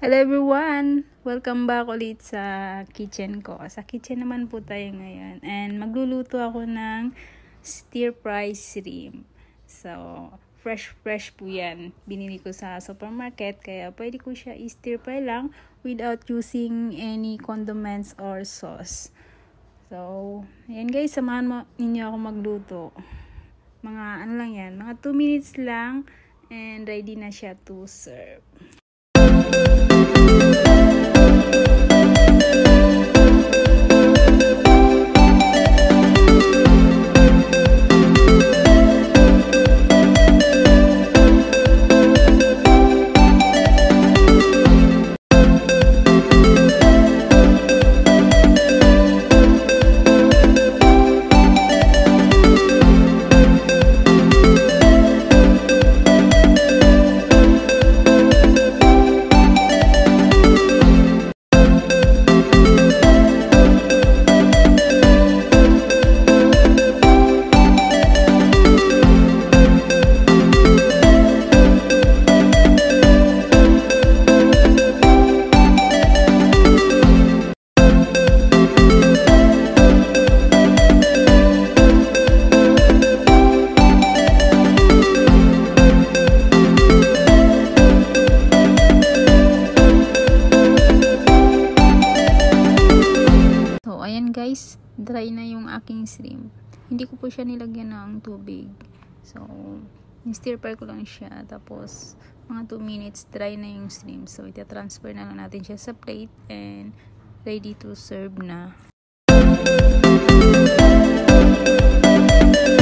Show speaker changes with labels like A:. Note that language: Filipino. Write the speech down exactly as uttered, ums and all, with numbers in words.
A: Hello everyone! Welcome back ulit sa kitchen ko. Sa kitchen naman po tayo ngayon. And magluluto ako ng stir fry shrimp. So, fresh fresh po yan. Binili ko sa supermarket. Kaya pwede ko siya i-stir fry lang without using any condiments or sauce. So, ayan guys, samahan mo ninyo ako magluto. Mga ano lang yan, mga two minutes lang. And ready na siya to serve. Ayan guys, dry na yung aking shrimp. Hindi ko po siya nilagyan ng tubig. So, stir fry ko lang siya. Tapos, mga two minutes, dry na yung shrimp. So, ita-transfer na lang natin siya sa plate and ready to serve na.